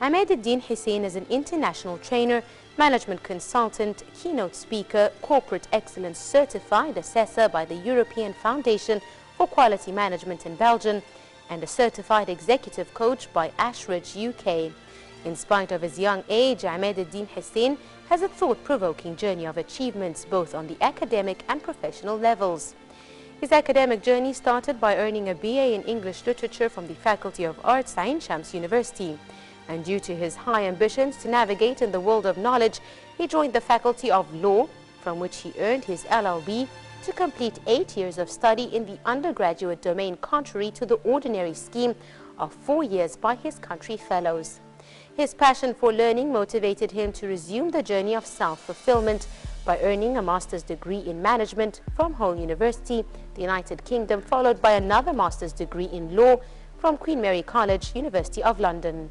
Ahmed Eddin Hussein is an international trainer, management consultant, keynote speaker, corporate excellence certified assessor by the European Foundation for Quality Management in Belgium, and a certified executive coach by Ashridge UK. In spite of his young age, Ahmed Eddin Hussein has a thought-provoking journey of achievements both on the academic and professional levels. His academic journey started by earning a BA in English Literature from the Faculty of Arts, Ain Shams University. And due to his high ambitions to navigate in the world of knowledge, he joined the Faculty of Law, from which he earned his LLB, to complete 8 years of study in the undergraduate domain, contrary to the ordinary scheme of 4 years by his country fellows. His passion for learning motivated him to resume the journey of self-fulfillment by earning a master's degree in management from Hull University, the United Kingdom, followed by another master's degree in law from Queen Mary College, University of London.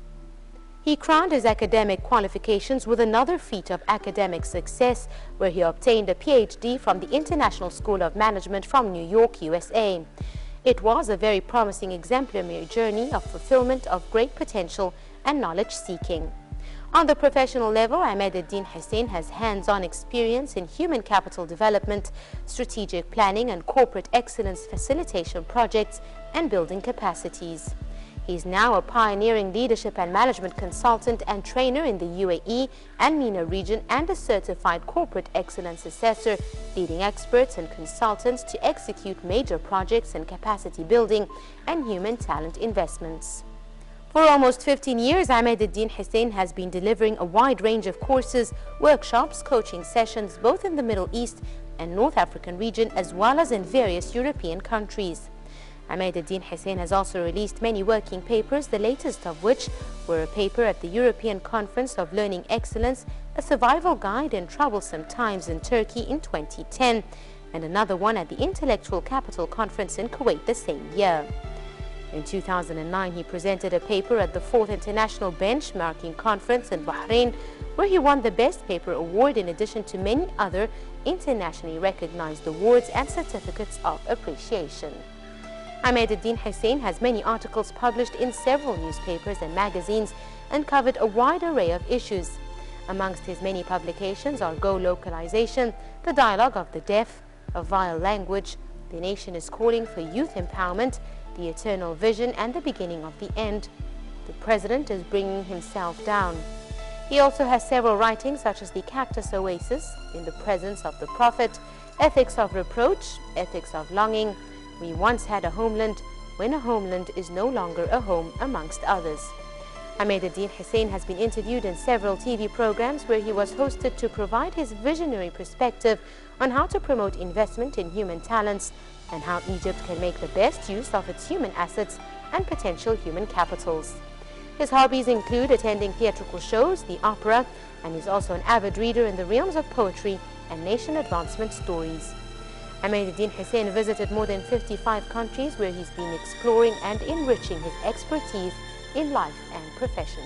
He crowned his academic qualifications with another feat of academic success, where he obtained a PhD from the International School of Management from New York, USA. It was a very promising exemplary journey of fulfillment of great potential and knowledge seeking. On the professional level, Ahmed Eddin Hussein has hands-on experience in human capital development, strategic planning and corporate excellence facilitation projects and building capacities. He is now a pioneering leadership and management consultant and trainer in the UAE and MENA region and a certified corporate excellence assessor, leading experts and consultants to execute major projects in capacity building and human talent investments. For almost 15 years, Ahmed Eddin Hussein has been delivering a wide range of courses, workshops, coaching sessions, both in the Middle East and North African region, as well as in various European countries. Ahmed Eddin Hussein has also released many working papers, the latest of which were a paper at the European Conference of Learning Excellence, a survival guide in troublesome times in Turkey in 2010, and another one at the Intellectual Capital Conference in Kuwait the same year. In 2009, he presented a paper at the 4th International Benchmarking Conference in Bahrain, where he won the Best Paper Award in addition to many other internationally recognized awards and certificates of appreciation. Ahmed Eddin Hussein has many articles published in several newspapers and magazines and covered a wide array of issues. Amongst his many publications are Go Localization, The Dialogue of the Deaf, A Vile Language, The Nation is Calling for Youth Empowerment, The Eternal Vision and the Beginning of the End, The President is Bringing Himself Down. He also has several writings such as The Cactus Oasis, In the Presence of the Prophet, Ethics of Reproach, Ethics of Longing, We Once Had a Homeland, When a Homeland is No Longer a Home, amongst others. Ahmed Eddin Hussein has been interviewed in several TV programs where he was hosted to provide his visionary perspective on how to promote investment in human talents and how Egypt can make the best use of its human assets and potential human capitals. His hobbies include attending theatrical shows, the opera, and he's also an avid reader in the realms of poetry and nation advancement stories. Ahmed Eddin Hussein visited more than 55 countries where he's been exploring and enriching his expertise in life and profession.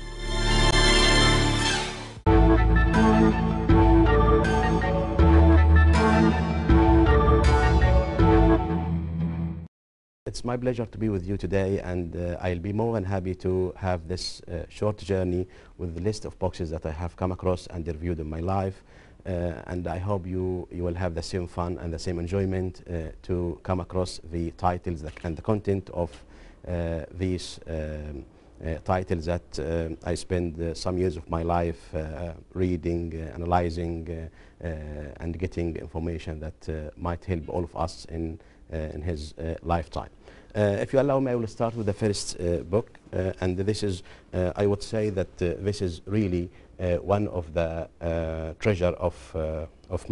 It's my pleasure to be with you today, and I'll be more than happy to have this short journey with the list of boxes that I have come across and reviewed in my life. And I hope you will have the same fun and the same enjoyment to come across the titles and the content of these titles that I spend some years of my life reading, analyzing, and getting information that might help all of us in his lifetime. If you allow me, I will start with the first book, and this is, I would say that this is really one of the treasure of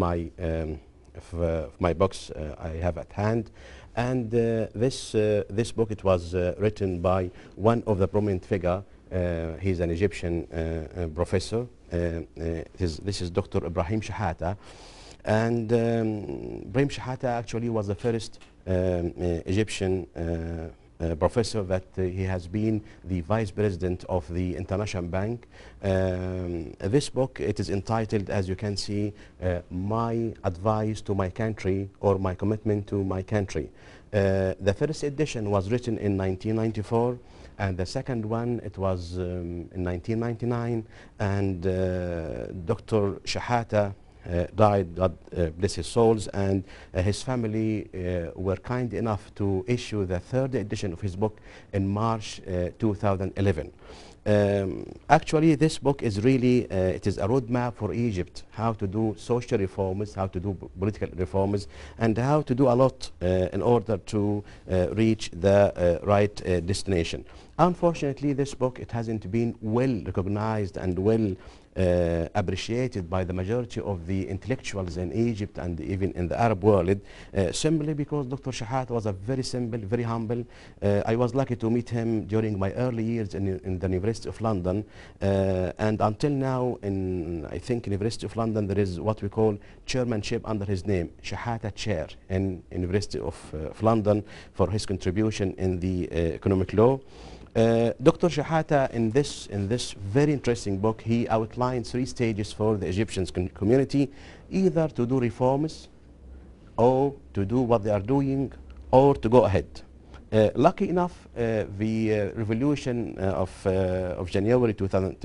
my books I have at hand. And this book, it was written by one of the prominent figure. He's an Egyptian professor. This is Dr. Ibrahim Shahata. And Ibrahim Shahata actually was the first Egyptian professor that he has been the vice president of the International Bank. This book, it is entitled, as you can see, My Advice to My Country, or My Commitment to My Country. The first edition was written in 1994, and the second one, it was in 1999, and Dr. Shahata died, God bless his souls, and his family were kind enough to issue the third edition of his book in March 2011. Actually, this book is really, it is a roadmap for Egypt, how to do social reforms, how to do political reforms, and how to do a lot in order to reach the right destination. Unfortunately, this book, it hasn't been well recognized and well appreciated by the majority of the intellectuals in Egypt and even in the Arab world, simply because Dr. Shahat was a very simple, very humble. I was lucky to meet him during my early years in the University of London, and until now, I think University of London, there is what we call chairmanship under his name, Shahata Chair in University of London, for his contribution in the economic law. Dr. Shahata, in this very interesting book, he outlines 3 stages for the Egyptian community, either to do reforms, or to do what they are doing, or to go ahead. Lucky enough, the revolution of January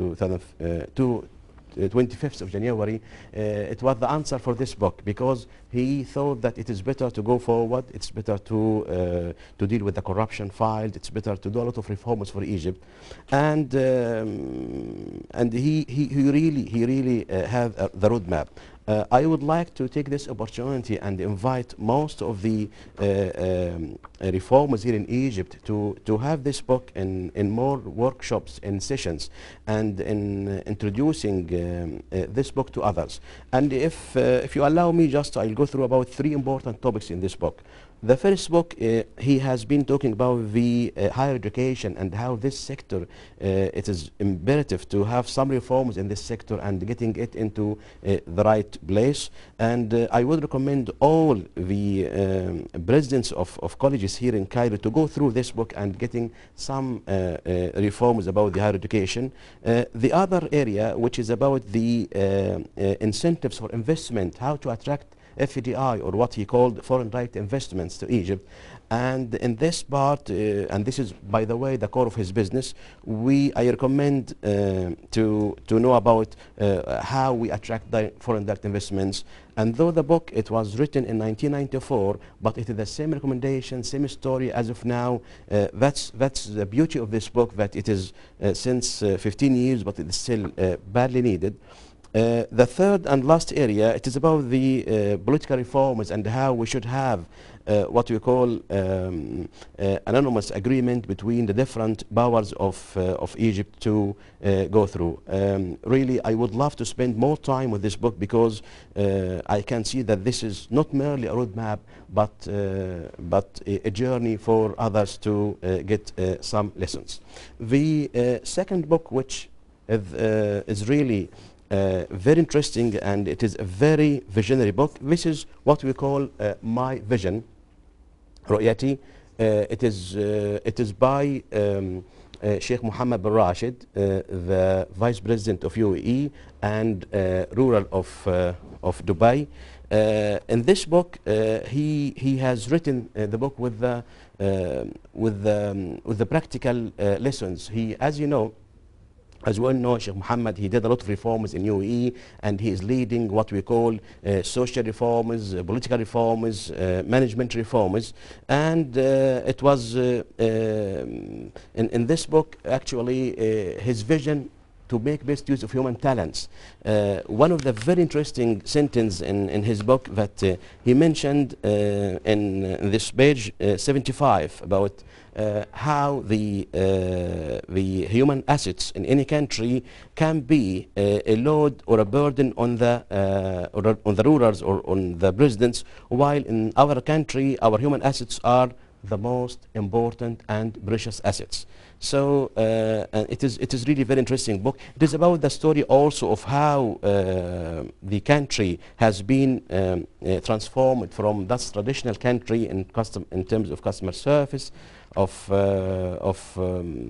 25th of January, it was the answer for this book, because he thought that it is better to go forward, it's better to deal with the corruption filed, it's better to do a lot of reforms for Egypt, and he really have the roadmap. I would like to take this opportunity and invite most of the reformers here in Egypt to have this book in more workshops and sessions, and in introducing this book to others. And if you allow me, I'll go through about 3 important topics in this book. The first book, he has been talking about the higher education and how this sector, it is imperative to have some reforms in this sector and getting it into the right place. And I would recommend all the presidents of colleges here in Cairo to go through this book and getting some reforms about the higher education. The other area, which is about the incentives for investment, how to attract FDI, or what he called foreign direct investments to Egypt. And in this part, and this is, by the way, the core of his business, I recommend to know about how we attract foreign direct investments. And though the book, it was written in 1994, but it is the same recommendation, same story as of now. That's the beauty of this book, that it is since 15 years, but it is still badly needed. The third and last area, it is about the political reforms and how we should have what we call anonymous agreement between the different powers of Egypt to go through. Really, I would love to spend more time with this book, because I can see that this is not merely a roadmap, but a journey for others to get some lessons. The second book, which is really very interesting, and it is a very visionary book. This is what we call My Vision, Ru'yati. It is by Sheikh Mohammed bin Rashid, the Vice President of UAE and ruler of Dubai. In this book, he has written the book with the practical lessons. As you know, as we all know, Sheikh Mohammed, he did a lot of reforms in UAE, and he is leading what we call social reforms, political reforms, management reforms. And it was in this book, actually, his vision to make best use of human talents. One of the very interesting sentences in his book that he mentioned in this page 75 about how the human assets in any country can be a load or a burden on the rulers or on the presidents, while in our country our human assets are the most important and precious assets. So it is really very interesting book. It is about the story also of how the country has been transformed from that traditional country in terms of customer service, of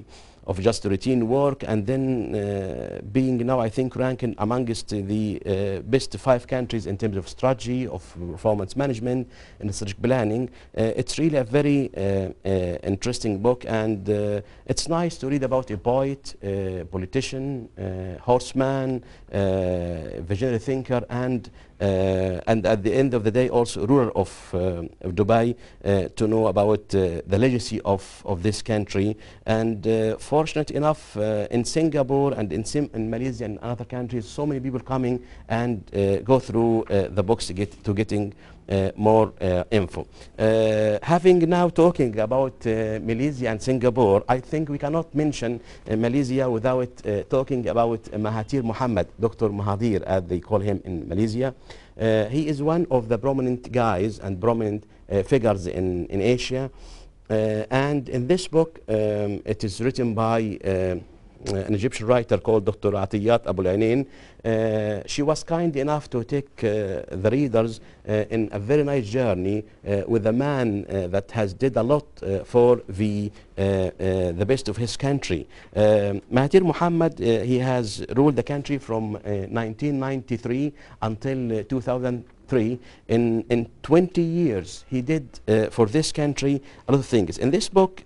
of just routine work, and then being now, I think, ranking amongst the best 5 countries in terms of strategy, of performance management, and strategic planning. It's really a very interesting book, and it's nice to read about a poet, politician, horseman, visionary thinker, and at the end of the day also ruler of Dubai, to know about the legacy of this country. And fortunate enough, in Singapore and in Malaysia and other countries, so many people coming and go through the books to getting more info. Having now talking about Malaysia and Singapore, I think we cannot mention Malaysia without talking about Mahathir Mohamad, Dr. Mahathir, as they call him in Malaysia. He is one of the prominent guys and prominent figures in Asia. And in this book, it is written by an Egyptian writer called Dr. Atiyat Abu Al-Ainin. She was kind enough to take the readers in a very nice journey with a man that has did a lot for the best of his country. Mahathir Mohamad, he has ruled the country from 1993 until 2003. In 20 years, he did for this country a lot of things. In this book,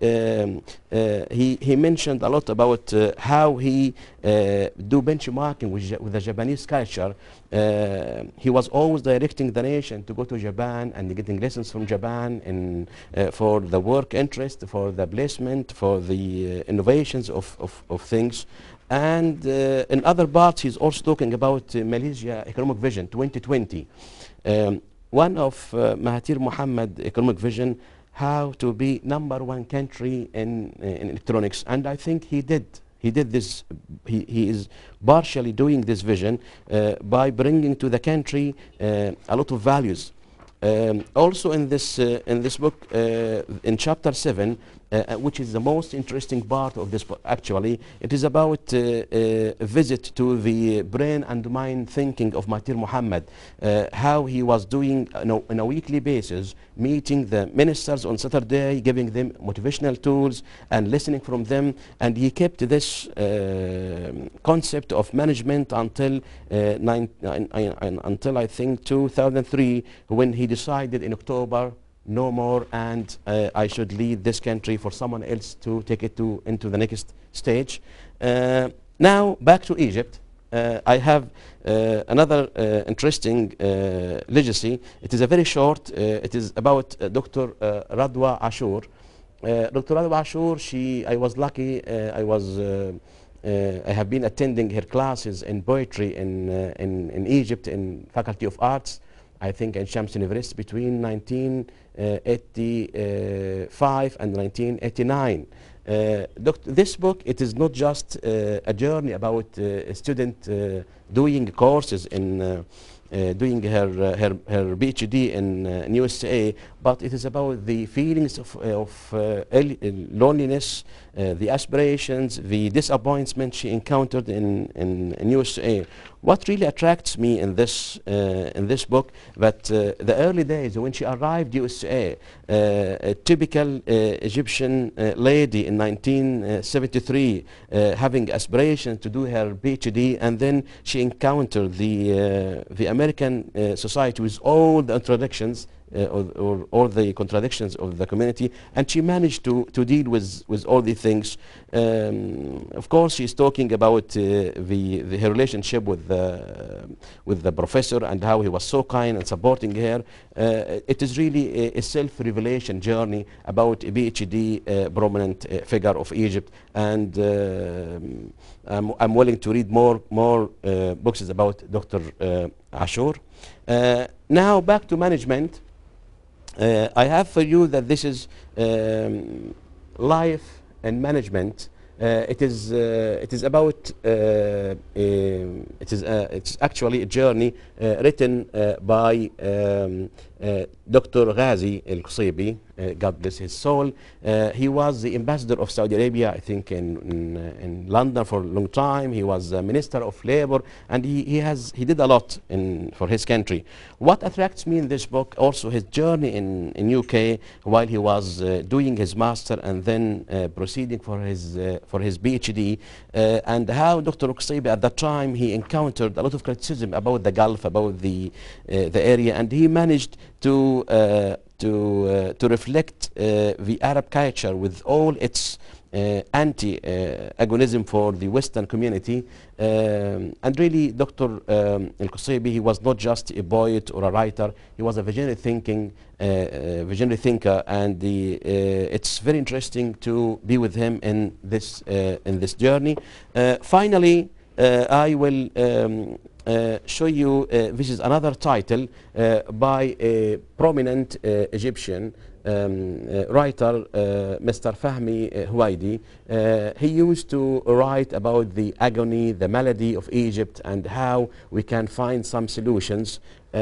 he mentioned a lot about how he do benchmarking with the Japanese culture. He was always directing the nation to go to Japan and getting lessons from Japan in, for the work interest, for the placement, for the innovations of things. And in other parts, he's also talking about Malaysia Economic Vision 2020. One of Mahathir Mohamad economic vision, how to be #1 country in electronics, and I think he did this. He is partially doing this vision by bringing to the country a lot of values. Also in this book, in chapter 7, which is the most interesting part of this book, actually, it is about a visit to the brain and mind thinking of Mahathir Mohamad, how he was doing on a weekly basis, meeting the ministers on Saturday, giving them motivational tools and listening from them, and he kept this concept of management until I think 2003, when he decided in October, no more, and I should lead this country for someone else to take it into the next stage. Now back to Egypt. I have another interesting legacy. It is a very short. It is about Dr. Radwa Ashur. Dr. Radwa Ashur, I was lucky. I have been attending her classes in poetry in Egypt in Faculty of Arts, I think in Shams University, between 1985 and 1989. This book, it is not just a journey about a student doing courses in doing her PhD in USA, but it is about the feelings of loneliness, the aspirations, the disappointment she encountered in USA. What really attracts me in this book, that the early days when she arrived USA, a typical Egyptian lady in 1973, having aspirations to do her PhD, and then she encountered the American society with all the contradictions, or all the contradictions of the community, and she managed to deal with all the things. Of course, she's talking about her relationship with the professor and how he was so kind and supporting her. It is really a self-revelation journey about a PhD prominent figure of Egypt, and I'm willing to read more books about Dr. Ashur. Now back to management. I have for you that this is life and management. It is about it's actually a journey written by Dr. Ghazi Al-Qusaybi. God bless his soul. He was the ambassador of Saudi Arabia, I think, in London for a long time. He was a minister of labor, and he did a lot for his country. What attracts me in this book, also his journey in UK while he was doing his master and then proceeding for his PhD, and how Dr. Qusaybi at that time he encountered a lot of criticism about the Gulf, about the area, and he managed to reflect the Arab culture with all its anti-agonism for the Western community. And really, Dr. Al-Qusaybi, he was not just a poet or a writer, he was a visionary thinker, and it's very interesting to be with him in this journey. Finally, I will show you, this is another title by a prominent Egyptian writer, Mr. Fahmi Huwaidi. He used to write about the agony, the malady of Egypt, and how we can find some solutions.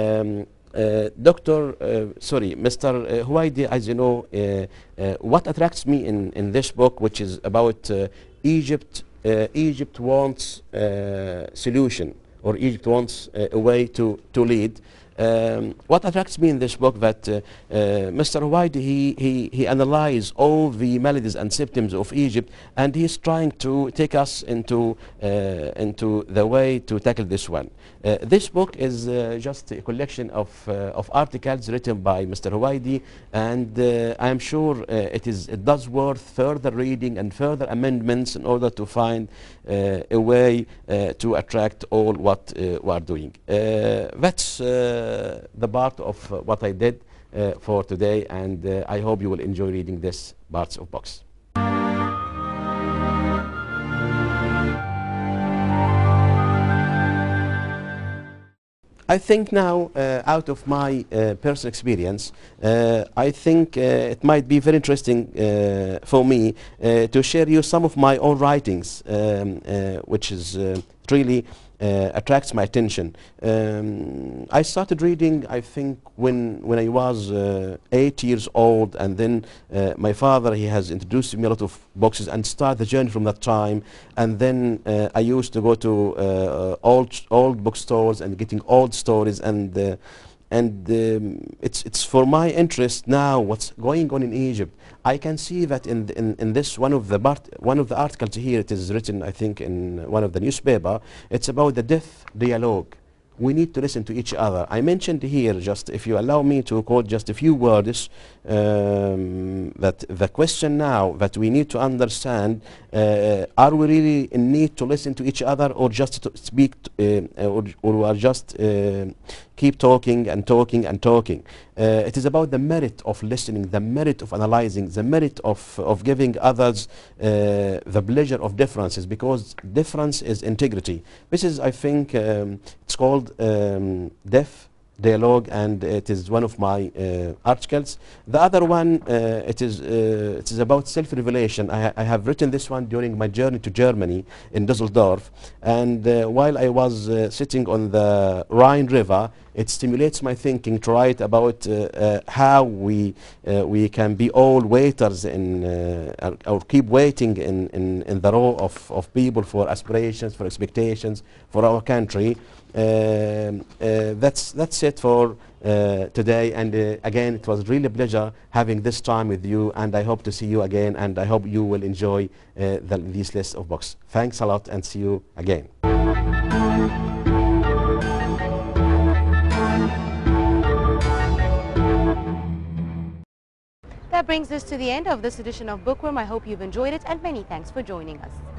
Mr. Huwaidi, as you know, what attracts me in this book, which is about Egypt. Egypt wants solution, or Egypt wants a way to lead. What attracts me in this book that Mr. Huwaidi, he analyzed all the maladies and symptoms of Egypt, and he's trying to take us into the way to tackle this one. This book is just a collection of articles written by Mr. Huwaidi, and I am sure it does worth further reading and further amendments in order to find a way to attract all what we are doing. That's the part of what I did for today, and I hope you will enjoy reading this parts of books. I think now, out of my personal experience, I think it might be very interesting for me to share you some of my own writings, which is really attracts my attention. I started reading, I think, when I was 8 years old, and then my father, he has introduced me a lot of books and start the journey from that time. And then I used to go to old bookstores and getting old stories, and it's for my interest now what's going on in Egypt. I can see that in this one of the articles here, it is written, I think, in one of the newspaper. It's about the deaf dialogue. We need to listen to each other. I mentioned here, just if you allow me to quote just a few words, that the question now that we need to understand, are we really in need to listen to each other, or just to speak, or we are just keep talking and talking and talking. It is about the merit of listening, the merit of analyzing, the merit of giving others the pleasure of differences, because difference is integrity. This is, I think, it's called Deaf Dialogue, and it is one of my articles. The other one, it is about self-revelation. I have written this one during my journey to Germany in Düsseldorf, and while I was sitting on the Rhine River, it stimulates my thinking to write about how we can be all waiters or keep waiting in the row of people for aspirations, for expectations, for our country. That's it for today, and again, it was really a pleasure having this time with you, and I hope to see you again, and I hope you will enjoy these lists of books. Thanks a lot, and see you again. That brings us to the end of this edition of Bookworm. I hope you've enjoyed it, and many thanks for joining us.